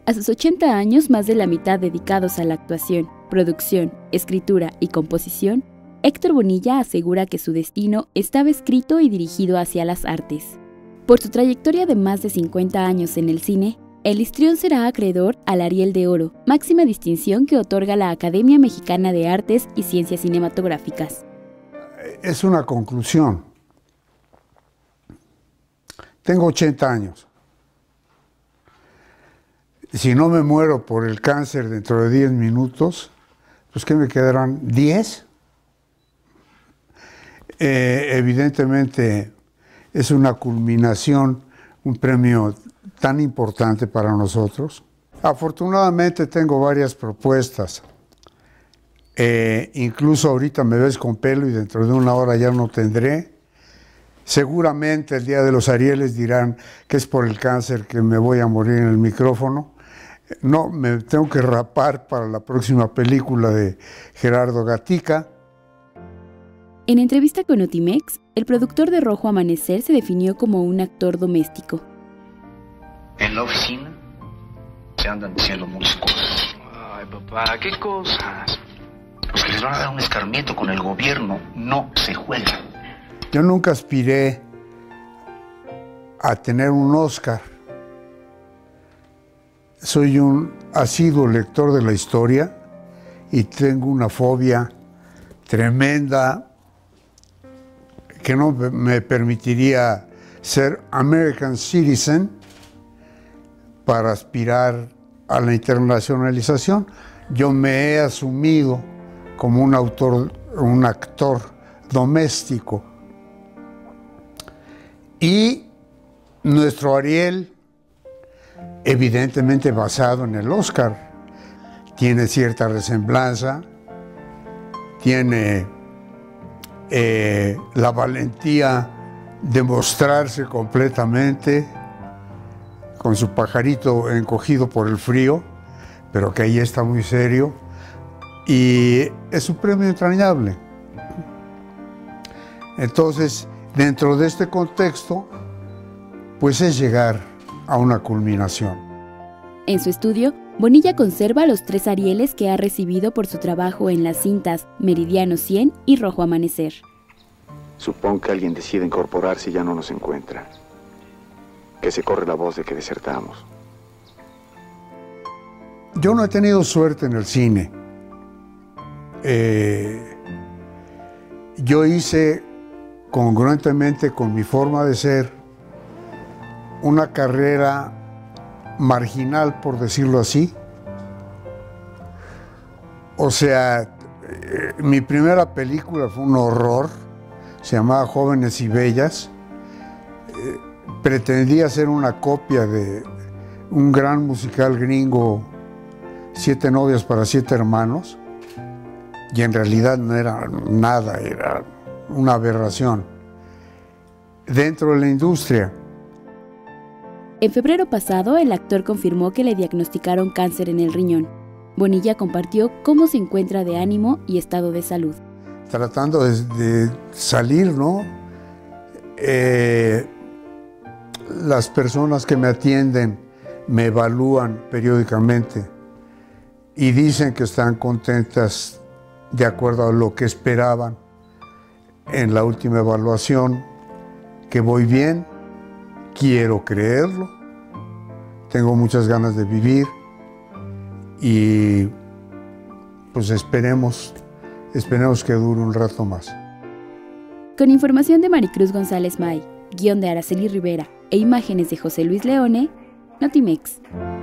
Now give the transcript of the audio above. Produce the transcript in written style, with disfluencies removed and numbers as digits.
A sus 80 años, más de la mitad dedicados a la actuación, producción, escritura y composición, Héctor Bonilla asegura que su destino estaba escrito y dirigido hacia las artes. Por su trayectoria de más de 50 años en el cine, el histrión será acreedor al Ariel de Oro, máxima distinción que otorga la Academia Mexicana de Artes y Ciencias Cinematográficas. Es una conclusión. Tengo 80 años. Si no me muero por el cáncer dentro de 10 minutos, pues ¿qué me quedarán? ¿10? Evidentemente es una culminación, un premio tan importante para nosotros. Afortunadamente tengo varias propuestas. Incluso ahorita me ves con pelo y dentro de una hora ya no tendré. Seguramente el día de los Arieles dirán que es por el cáncer que me voy a morir en el micrófono. No, me tengo que rapar para la próxima película de Gerardo Gatica. En entrevista con Notimex, el productor de Rojo Amanecer se definió como un actor doméstico. En la oficina se andan diciendo muchas cosas. Ay, papá, ¿qué cosas? Los que les van a dar un escarmiento con el gobierno no se juega. Yo nunca aspiré a tener un Oscar. Soy un asiduo lector de la historia y tengo una fobia tremenda que no me permitiría ser American Citizen para aspirar a la internacionalización. Yo me he asumido como un actor doméstico. Y nuestro Ariel, evidentemente basado en el Oscar, tiene cierta resemblanza, tiene la valentía de mostrarse completamente con su pajarito encogido por el frío, pero que ahí está muy serio, y es un premio entrañable. Entonces, dentro de este contexto, pues es llegar a una culminación. En su estudio, Bonilla conserva los 3 Arieles que ha recibido por su trabajo en las cintas Meridiano 100 y Rojo Amanecer. Supongo que alguien decide incorporarse y ya no nos encuentra. Que se corre la voz de que desertamos. Yo no he tenido suerte en el cine. Yo hice, congruentemente con mi forma de ser, una carrera marginal, por decirlo así. O sea, mi primera película fue un horror, se llamaba Jóvenes y Bellas. Pretendía hacer una copia de un gran musical gringo, 7 novias para 7 hermanos, y en realidad no era nada, era una aberración. Dentro de la industria. En febrero pasado, el actor confirmó que le diagnosticaron cáncer en el riñón. Bonilla compartió cómo se encuentra de ánimo y estado de salud. Tratando de salir, ¿no? Las personas que me atienden me evalúan periódicamente y dicen que están contentas de acuerdo a lo que esperaban en la última evaluación, que voy bien. Quiero creerlo, tengo muchas ganas de vivir y pues esperemos que dure un rato más. Con información de Maricruz González May, guión de Araceli Rivera e imágenes de José Luis Leone, Notimex.